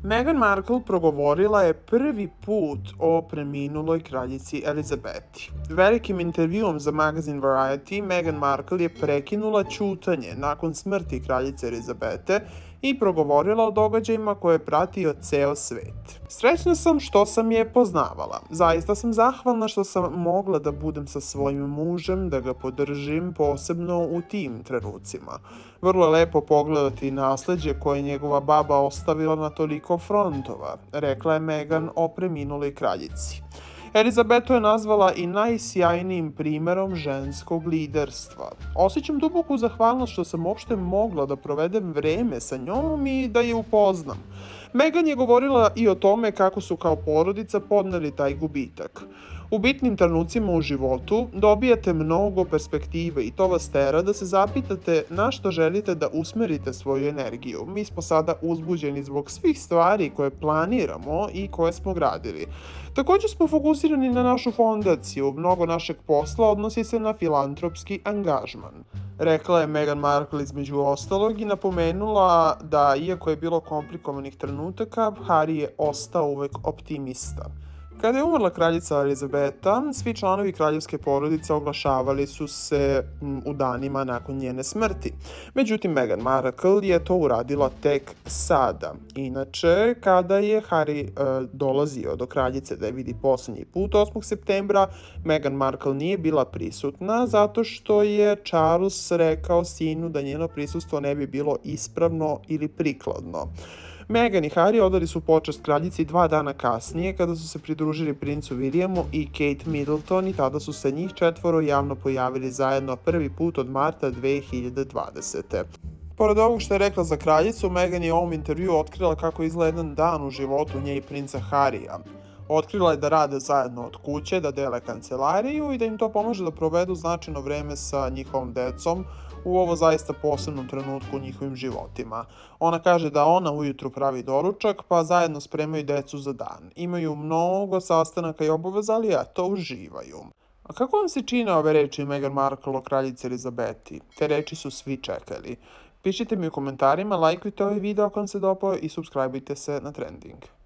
Meghan Markle progovorila je prvi put o preminuloj kraljici Elizabeti. Velikim intervjuom za magazin Variety, Meghan Markle je prekinula ćutanje nakon smrti kraljice Elizabete i progovorila o događajima koje je pratio ceo svet. Srećna sam što sam je poznavala. Zaista sam zahvalna što sam mogla da budem sa svojim mužem, da ga podržim, posebno u tim trenucima. Vrlo je lepo pogledati nasleđe koje je njegova baba ostavila na toliko frontova, rekla je Meghan o preminuloj kraljici. Elizabetu je nazvala i najsjajnijim primerom ženskog liderstva. Osjećam duboku zahvalnost što sam uopšte mogla da provedem vreme sa njom i da je upoznam. Meghan je govorila i o tome kako su kao porodica podneli taj gubitak. U bitnim trenucima u životu dobijate mnogo perspektive i to vas tera da se zapitate na što želite da usmerite svoju energiju. Mi smo sada uzbuđeni zbog svih stvari koje planiramo i koje smo gradili. Također smo fokusirani na našu fondaciju. Mnogo našeg posla odnosi se na filantropski angažman, rekla je Meghan Markle između ostalog i napomenula da, iako je bilo komplikovanih trenutaka, Harry je ostao uvek optimista. Kada je umrla kraljica Elizabeta, svi članovi kraljevske porodice oglašavali su se u danima nakon njene smrti. Međutim, Meghan Markle je to uradila tek sada. Inače, kada je Harry dolazio do kraljice da je vidi poslednji put 8. septembra, Meghan Markle nije bila prisutna zato što je Charles rekao sinu da njeno prisustvo ne bi bilo ispravno ili prikladno. Meghan i Harry odali su počast kraljici 2 dana kasnije kada su se pridružili princu Williamu i Kate Middleton i tada su se njih 4 javno pojavili zajedno prvi put od marta 2020. Pored ovog što je rekla za kraljicu, Meghan je u ovom intervjuu otkrila kako izgleda jedan dan u životu nje i princa Harrya. Otkrila je da rade zajedno od kuće, da dele kancelariju i da im to pomaže da provedu značajno vreme sa njihovom decom u ovo zaista posebnom trenutku u njihovim životima. Ona kaže da ona ujutru pravi doručak, pa zajedno spremaju decu za dan. Imaju mnogo sastanaka i obaveza, ali eto, uživaju. A kako vam se čine ove reči Meghan Markle o kraljici Elizabeti? Te reči su svi čekali. Pišite mi u komentarima, lajkujte ovaj video ako vam se dopao i subscribeujte se na Trending.